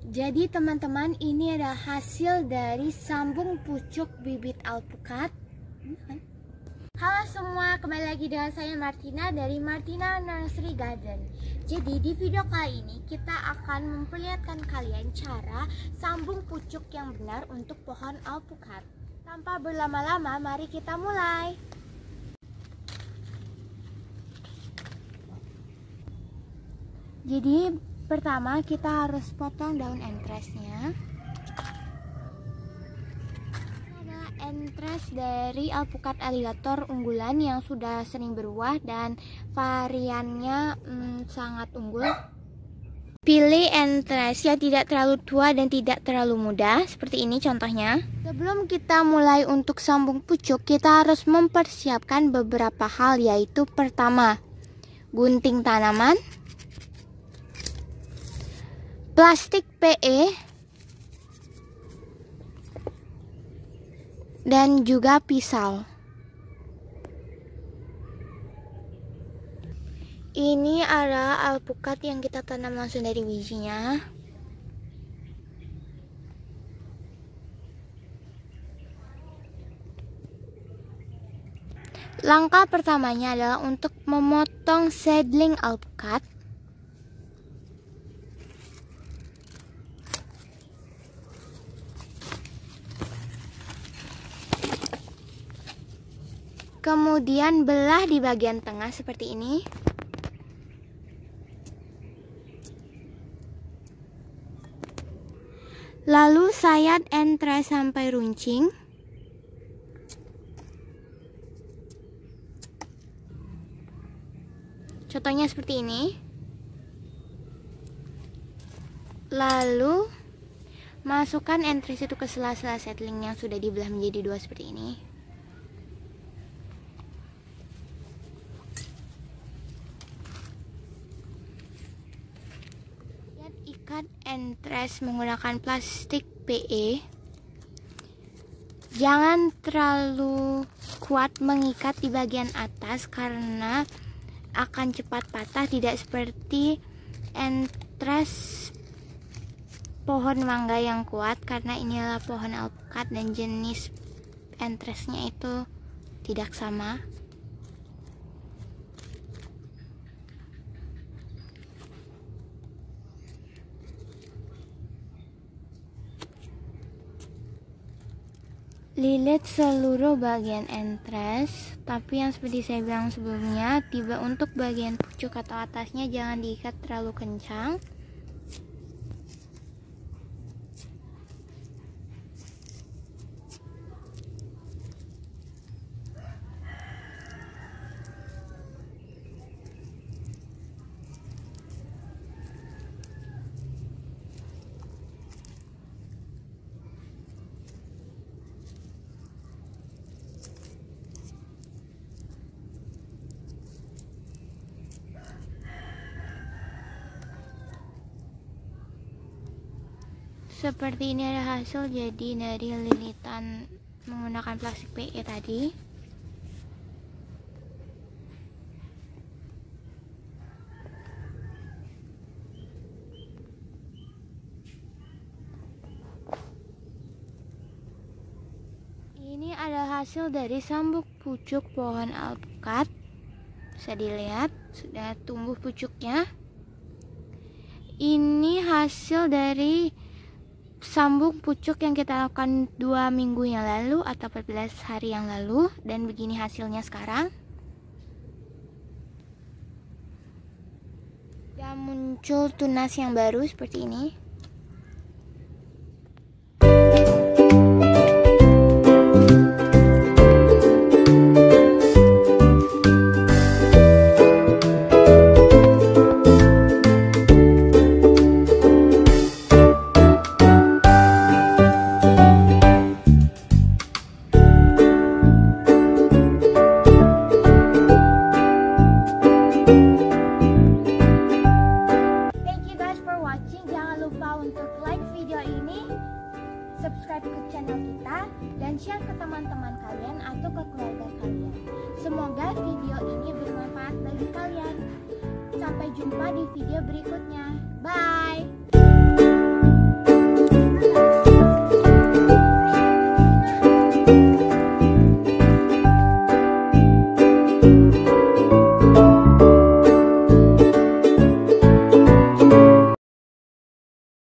Jadi teman-teman, ini adalah hasil dari sambung pucuk bibit alpukat. Halo semua, kembali lagi dengan saya Martina dari Martina Nursery Garden. Jadi di video kali ini kita akan memperlihatkan kalian cara sambung pucuk yang benar untuk pohon alpukat. Tanpa berlama-lama, mari kita mulai. Jadi pertama kita harus potong daun entresnya. Adalah entres dari alpukat alligator unggulan yang sudah sering berbuah dan variannya sangat unggul. Pilih entres yang tidak terlalu tua dan tidak terlalu muda, seperti ini contohnya. Sebelum kita mulai untuk sambung pucuk, kita harus mempersiapkan beberapa hal, yaitu pertama, gunting tanaman, plastik PE, dan juga pisau. Ini adalah alpukat yang kita tanam langsung dari bijinya. Langkah pertamanya adalah untuk memotong seedling alpukat. Kemudian belah di bagian tengah seperti ini. Lalu sayat entres sampai runcing. Contohnya seperti ini. Lalu masukkan entres itu ke sela-sela seedling yang sudah dibelah menjadi dua seperti ini. Ikat entres menggunakan plastik PE. Jangan terlalu kuat mengikat di bagian atas karena akan cepat patah, tidak seperti entres pohon mangga yang kuat, karena ini adalah pohon alpukat dan jenis entresnya itu tidak sama. Lilit seluruh bagian entres, tapi yang seperti saya bilang sebelumnya, untuk bagian pucuk atau atasnya jangan diikat terlalu kencang. Seperti ini ada hasil jadi dari lilitan menggunakan plastik PE tadi. Ini adalah hasil dari sambung pucuk pohon alpukat. Bisa dilihat sudah tumbuh pucuknya. Ini hasil dari sambung pucuk yang kita lakukan 2 minggu yang lalu atau 14 hari yang lalu, dan begini hasilnya sekarang. Dan muncul tunas yang baru seperti ini. Subscribe ke channel kita dan share ke teman-teman kalian atau ke keluarga kalian. Semoga video ini bermanfaat bagi kalian. Sampai jumpa di video berikutnya. Bye!